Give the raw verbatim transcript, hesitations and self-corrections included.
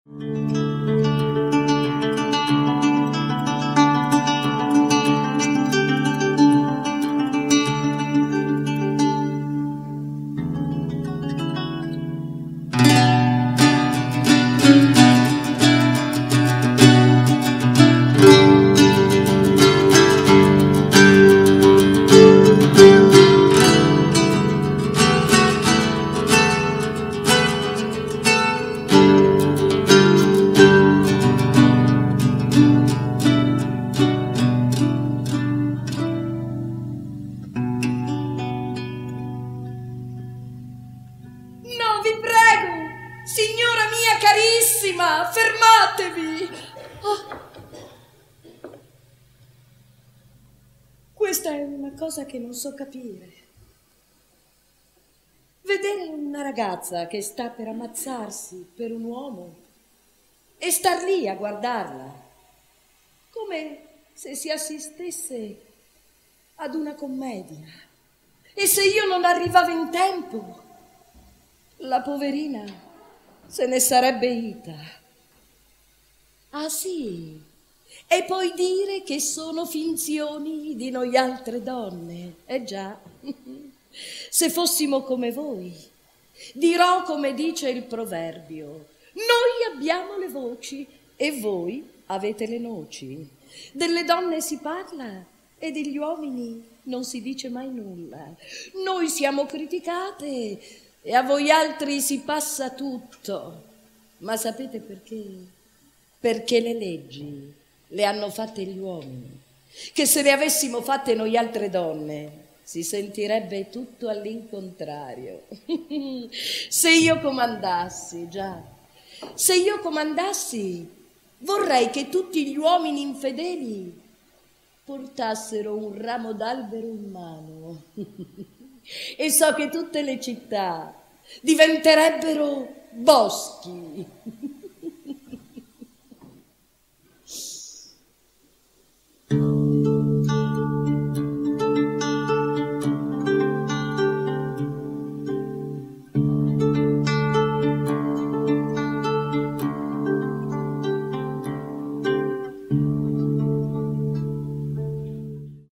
Fermatevi! Oh. Questa è una cosa che non so capire. Vedere una ragazza che sta per ammazzarsi per un uomo e star lì a guardarla, come se si assistesse ad una commedia. E se io non arrivavo in tempo, la poverina se ne sarebbe ita. Ah sì, e poi dire che sono finzioni di noi altre donne. Eh già, se fossimo come voi, dirò come dice il proverbio: noi abbiamo le voci e voi avete le noci. Delle donne si parla e degli uomini non si dice mai nulla. Noi siamo criticate e a voi altri si passa tutto. Ma sapete perché? Perché le leggi le hanno fatte gli uomini, che se le avessimo fatte noi altre donne si sentirebbe tutto all'incontrario. Se io comandassi, già, se io comandassi, vorrei che tutti gli uomini infedeli portassero un ramo d'albero in mano. E so che tutte le città diventerebbero boschi.